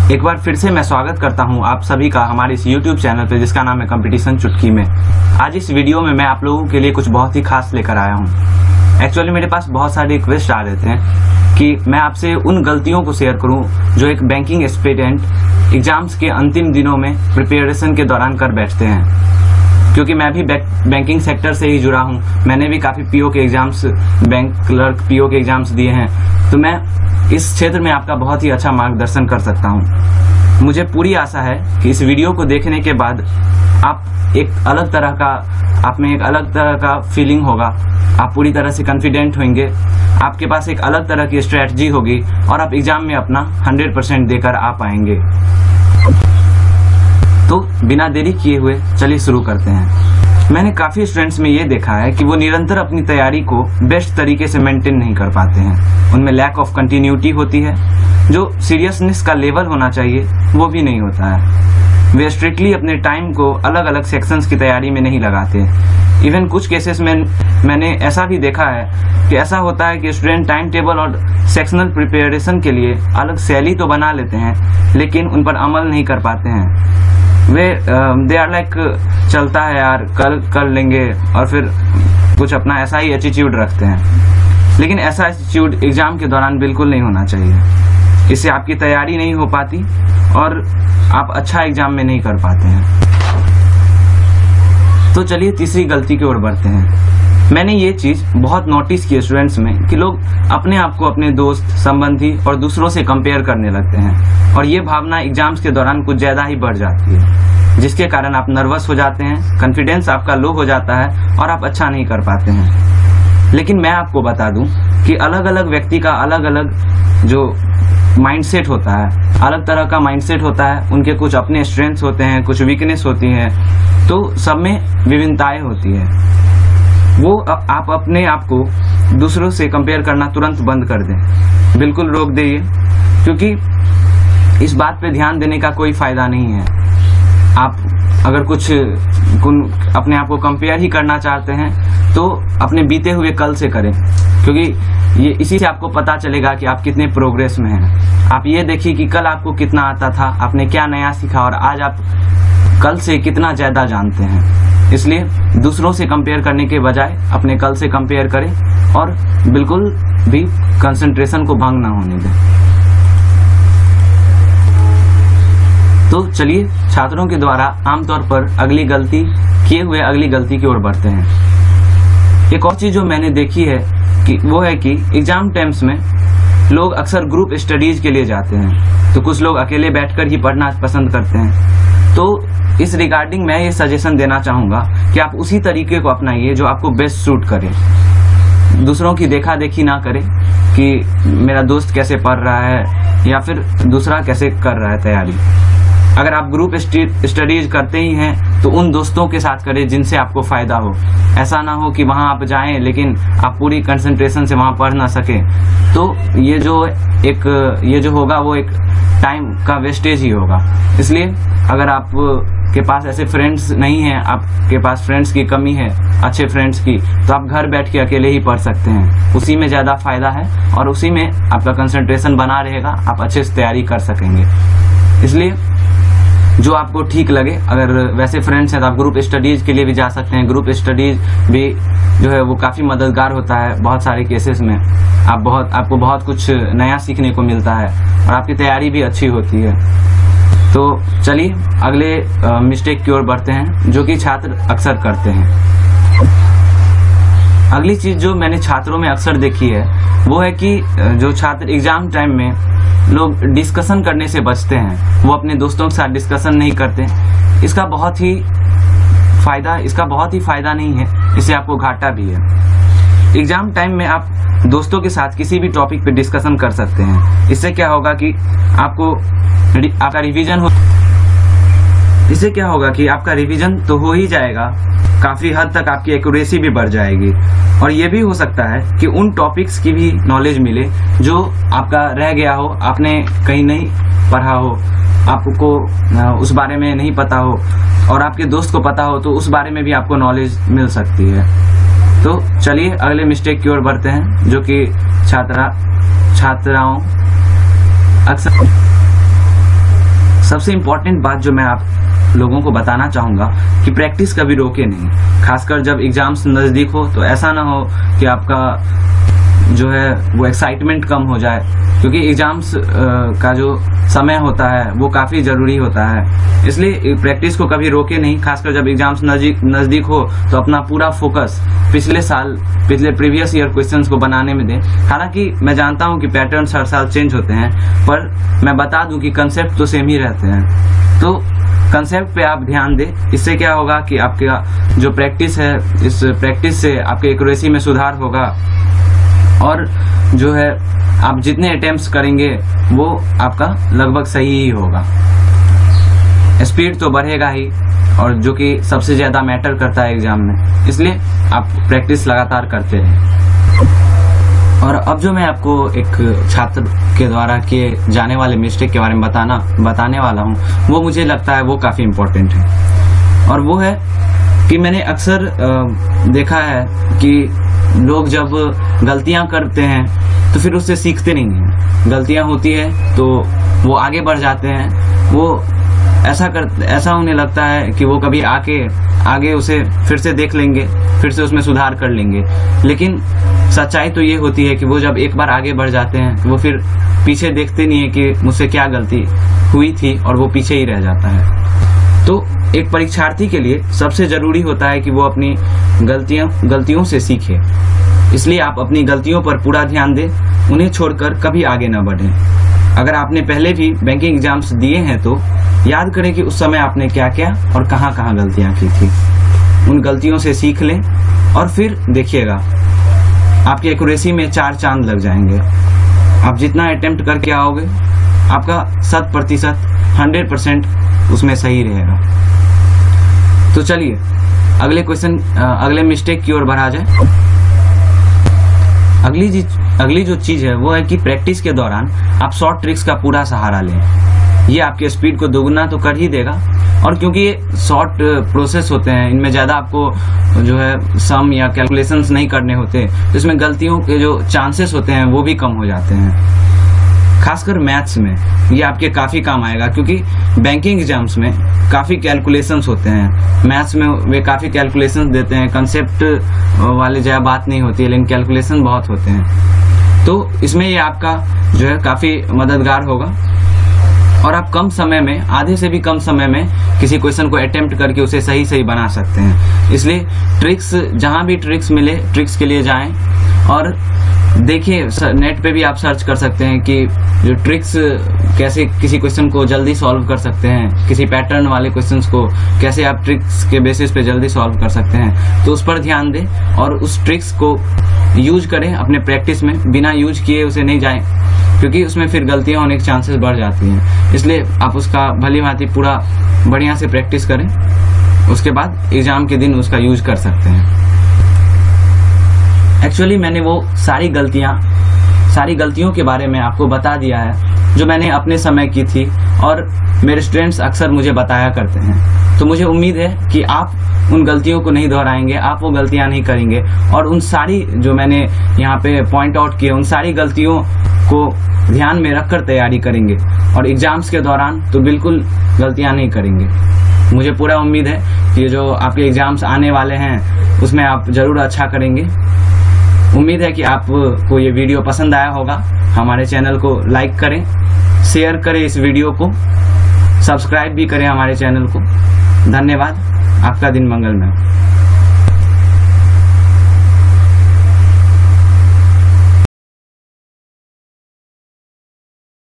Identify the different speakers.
Speaker 1: एक बार फिर से मैं स्वागत करता हूं आप सभी का हमारे इस YouTube चैनल पे जिसका नाम है कंपटीशन चुटकी में। आज इस वीडियो में मैं आप लोगों के लिए कुछ बहुत ही खास लेकर आया हूं। एक्चुअली मेरे पास बहुत सारे रिक्वेस्ट आ रहे थे कि मैं आपसे उन गलतियों को शेयर करूं जो एक बैंकिंग एस्पिरेंट एग्जाम्स के अंतिम दिनों में प्रिपरेशन के दौरान कर बैठते हैं। क्योंकि मैं भी बैंकिंग सेक्टर से ही जुड़ा हूं, मैंने भी काफ़ी पीओ के एग्जाम्स, बैंक क्लर्क पीओ के एग्जाम्स दिए हैं, तो मैं इस क्षेत्र में आपका बहुत ही अच्छा मार्गदर्शन कर सकता हूं। मुझे पूरी आशा है कि इस वीडियो को देखने के बाद आप में एक अलग तरह का फीलिंग होगा, आप पूरी तरह से कॉन्फिडेंट होंगे, आपके पास एक अलग तरह की स्ट्रेटजी होगी और आप एग्जाम में अपना 100% देकर आ पाएंगे। तो बिना देरी किए हुए चलिए शुरू करते हैं। मैंने काफ़ी स्टूडेंट्स में ये देखा है कि वो निरंतर अपनी तैयारी को बेस्ट तरीके से मेंटेन नहीं कर पाते हैं। उनमें लैक ऑफ कंटिन्यूटी होती है, जो सीरियसनेस का लेवल होना चाहिए वो भी नहीं होता है। वे स्ट्रिक्टली अपने टाइम को अलग अलग सेक्शंस की तैयारी में नहीं लगाते। इवन कुछ केसेस में मैंने ऐसा भी देखा है कि ऐसा होता है कि स्टूडेंट टाइम टेबल और सेक्शनल प्रिपरेशन के लिए अलग शैली तो बना लेते हैं लेकिन उन पर अमल नहीं कर पाते हैं। वे दे आर लाइक चलता है यार, कल कर लेंगे, और फिर कुछ अपना ऐसा ही एटीट्यूड रखते हैं। लेकिन ऐसा एटीट्यूड एग्जाम के दौरान बिल्कुल नहीं होना चाहिए। इससे आपकी तैयारी नहीं हो पाती और आप अच्छा एग्जाम में नहीं कर पाते हैं। तो चलिए तीसरी गलती की ओर बढ़ते हैं। मैंने ये चीज़ बहुत नोटिस की स्टूडेंट्स में कि लोग अपने आप को अपने दोस्त, संबंधी और दूसरों से कंपेयर करने लगते हैं और ये भावना एग्जाम्स के दौरान कुछ ज़्यादा ही बढ़ जाती है, जिसके कारण आप नर्वस हो जाते हैं, कॉन्फिडेंस आपका लो हो जाता है और आप अच्छा नहीं कर पाते हैं। लेकिन मैं आपको बता दूं कि अलग अलग व्यक्ति का अलग अलग जो माइंडसेट होता है, अलग तरह का माइंडसेट होता है। उनके कुछ अपने स्ट्रेंथ्स होते हैं, कुछ वीकनेस होती हैं, तो सब में विभिन्नताएं होती है। वो आप अपने आप को दूसरों से कंपेयर करना तुरंत बंद कर दें, बिल्कुल रोक दें, क्योंकि इस बात पे ध्यान देने का कोई फायदा नहीं है। आप अगर कुछ अपने आप को कंपेयर ही करना चाहते हैं तो अपने बीते हुए कल से करें, क्योंकि ये इसी से आपको पता चलेगा कि आप कितने प्रोग्रेस में हैं। आप ये देखिए कि कल आपको कितना आता था, आपने क्या नया सीखा और आज आप कल से कितना ज़्यादा जानते हैं। इसलिए दूसरों से कंपेयर करने के बजाय अपने कल से कंपेयर करें और बिल्कुल भी कंसंट्रेशन को भंग ना होने दें। तो चलिए छात्रों के द्वारा आमतौर पर किए हुए अगली गलती की ओर बढ़ते हैं। एक और चीज़ जो मैंने देखी है कि वो है कि एग्जाम टाइम्स में लोग अक्सर ग्रुप स्टडीज के लिए जाते हैं, तो कुछ लोग अकेले बैठकर ही पढ़ना पसंद करते हैं। तो इस रिगार्डिंग मैं ये सजेशन देना चाहूँगा कि आप उसी तरीके को अपनाइए जो आपको बेस्ट सूट करे। दूसरों की देखा देखी ना करें कि मेरा दोस्त कैसे पढ़ रहा है या फिर दूसरा कैसे कर रहा है तैयारी। अगर आप ग्रुप स्टडीज करते ही हैं तो उन दोस्तों के साथ करें जिनसे आपको फ़ायदा हो। ऐसा ना हो कि वहाँ आप जाएं लेकिन आप पूरी कंसंट्रेशन से वहाँ पढ़ ना सकें, तो ये जो होगा वो एक टाइम का वेस्टेज ही होगा। इसलिए अगर आप के पास ऐसे फ्रेंड्स नहीं हैं, आपके पास फ्रेंड्स की कमी है, अच्छे फ्रेंड्स की, तो आप घर बैठ के अकेले ही पढ़ सकते हैं। उसी में ज़्यादा फायदा है और उसी में आपका कंसंट्रेशन बना रहेगा, आप अच्छे से तैयारी कर सकेंगे। इसलिए जो आपको ठीक लगे, अगर वैसे फ्रेंड्स हैं तो आप ग्रुप स्टडीज के लिए भी जा सकते हैं। ग्रुप स्टडीज भी जो है वो काफ़ी मददगार होता है बहुत सारे केसेस में। आपको बहुत कुछ नया सीखने को मिलता है और आपकी तैयारी भी अच्छी होती है। तो चलिए अगले मिस्टेक की ओर बढ़ते हैं जो कि छात्र अक्सर करते हैं। अगली चीज़ जो मैंने छात्रों में अक्सर देखी है वो है कि जो छात्र एग्जाम टाइम में लोग डिस्कशन करने से बचते हैं, वो अपने दोस्तों के साथ डिस्कशन नहीं करते। इसका बहुत ही फायदा नहीं है, इससे आपको घाटा भी है। एग्जाम टाइम में आप दोस्तों के साथ किसी भी टॉपिक पे डिस्कशन कर सकते हैं। इससे क्या होगा कि आपका रिवीजन तो हो ही जाएगा, काफ़ी हद तक आपकी एक्यूरेसी भी बढ़ जाएगी और ये भी हो सकता है कि उन टॉपिक्स की भी नॉलेज मिले जो आपका रह गया हो, आपने कहीं नहीं पढ़ा हो, आपको उस बारे में नहीं पता हो और आपके दोस्त को पता हो, तो उस बारे में भी आपको नॉलेज मिल सकती है। तो चलिए अगले मिस्टेक की ओर बढ़ते हैं जो कि छात्राओं अक्सर सबसे इम्पोर्टेंट बात जो मैं आप लोगों को बताना चाहूँगा कि प्रैक्टिस कभी रोके नहीं, खासकर जब एग्जाम्स नज़दीक हो। तो ऐसा ना हो कि आपका जो है वो एक्साइटमेंट कम हो जाए, क्योंकि एग्जाम्स का जो समय होता है वो काफ़ी ज़रूरी होता है। इसलिए प्रैक्टिस को कभी रोके नहीं, खासकर जब एग्जाम्स नज़दीक हो तो अपना पूरा फोकस पिछले प्रीवियस ईयर क्वेश्चंस को बनाने में दें। हालांकि मैं जानता हूं कि पैटर्न्स हर साल चेंज होते हैं, पर मैं बता दूं कि कंसेप्ट तो सेम ही रहते हैं। तो कंसेप्ट पे आप ध्यान दें। इससे क्या होगा कि आपका जो प्रैक्टिस है, इस प्रैक्टिस से आपके एक्यूरेसी में सुधार होगा और जो है आप जितने अटेम्प्ट्स करेंगे वो आपका लगभग सही ही होगा। स्पीड तो बढ़ेगा ही, और जो कि सबसे ज्यादा मैटर करता है एग्जाम में। इसलिए आप प्रैक्टिस लगातार करते रहें। और अब जो मैं आपको एक छात्र के द्वारा किए जाने वाले मिस्टेक के बारे में बताने वाला हूँ, वो मुझे लगता है वो काफी इम्पोर्टेंट है। और वो है कि मैंने अक्सर देखा है कि लोग जब गलतियां करते हैं तो फिर उससे सीखते नहीं हैं। गलतियां होती है तो वो आगे बढ़ जाते हैं, वो ऐसा उन्हें लगता है कि वो कभी आगे उसे फिर से देख लेंगे, फिर से उसमें सुधार कर लेंगे। लेकिन सच्चाई तो ये होती है कि वो जब एक बार आगे बढ़ जाते हैं वो फिर पीछे देखते नहीं है कि मुझसे क्या गलती हुई थी, और वो पीछे ही रह जाता है। तो एक परीक्षार्थी के लिए सबसे जरूरी होता है कि वो अपनी गलतियों से सीखे। इसलिए आप अपनी गलतियों पर पूरा ध्यान दें, उन्हें छोड़कर कभी आगे न बढ़ें। अगर आपने पहले भी बैंकिंग एग्जाम्स दिए हैं तो याद करें कि उस समय आपने क्या क्या और कहाँ गलतियां की थी। उन गलतियों से सीख लें और फिर देखिएगा आपकी एक्यूरेसी में 4 चांद लग जाएंगे। आप जितना अटेम्प्ट करके आओगे आपका 100% उसमें सही रहेगा। तो चलिए अगले मिस्टेक की ओर बढ़ा जाए। अगली जो चीज है वो है कि प्रैक्टिस के दौरान आप शॉर्ट ट्रिक्स का पूरा सहारा लें। ये आपके स्पीड को दोगुना तो कर ही देगा, और क्योंकि ये शॉर्ट प्रोसेस होते हैं, इनमें ज्यादा आपको जो है सम या कैलकुलेशंस नहीं करने होते, तो इसमें गलतियों के जो चांसेस होते हैं वो भी कम हो जाते हैं। खासकर मैथ्स में ये आपके काफी काम आएगा, क्योंकि बैंकिंग एग्जाम्स में काफी कैलकुलेशंस होते हैं। मैथ्स में वे काफी कैलकुलेशंस देते हैं, कंसेप्ट वाले ज्यादा बात नहीं होती है, लेकिन कैलकुलेशन बहुत होते हैं। तो इसमें ये आपका जो है काफी मददगार होगा, और आप कम समय में, आधे से भी कम समय में किसी क्वेश्चन को अटेम्प्ट करके उसे सही बना सकते हैं। इसलिए ट्रिक्स, जहां भी ट्रिक्स मिले ट्रिक्स के लिए जाएं, और देखिए नेट पे भी आप सर्च कर सकते हैं कि जो ट्रिक्स कैसे किसी क्वेश्चन को जल्दी सॉल्व कर सकते हैं, किसी पैटर्न वाले क्वेश्चंस को कैसे आप ट्रिक्स के बेसिस पे जल्दी सॉल्व कर सकते हैं। तो उस पर ध्यान दें और उस ट्रिक्स को यूज करें अपने प्रैक्टिस में। बिना यूज किए उसे नहीं जाएं, क्योंकि उसमें फिर गलतियां होने के चांसेस बढ़ जाती हैं। इसलिए आप उसका भली भांति पूरा बढ़िया से प्रैक्टिस करें, उसके बाद एग्जाम के दिन उसका यूज कर सकते हैं। एक्चुअली मैंने वो सारी गलतियों के बारे में आपको बता दिया है जो मैंने अपने समय की थी, और मेरे स्टूडेंट्स अक्सर मुझे बताया करते हैं। तो मुझे उम्मीद है कि आप उन गलतियों को नहीं दोहराएंगे, आप वो गलतियां नहीं करेंगे, और उन सारी जो मैंने यहाँ पे पॉइंट आउट किए उन सारी गलतियों को ध्यान में रखकर तैयारी करेंगे, और एग्जाम्स के दौरान तो बिल्कुल गलतियां नहीं करेंगे। मुझे पूरा उम्मीद है कि जो आपके एग्जाम्स आने वाले हैं उसमें आप जरूर अच्छा करेंगे। उम्मीद है कि आपको ये वीडियो पसंद आया होगा। हमारे चैनल को लाइक करें, शेयर करें इस वीडियो को, सब्सक्राइब भी करें हमारे चैनल को। धन्यवाद। आपका दिन मंगलमय।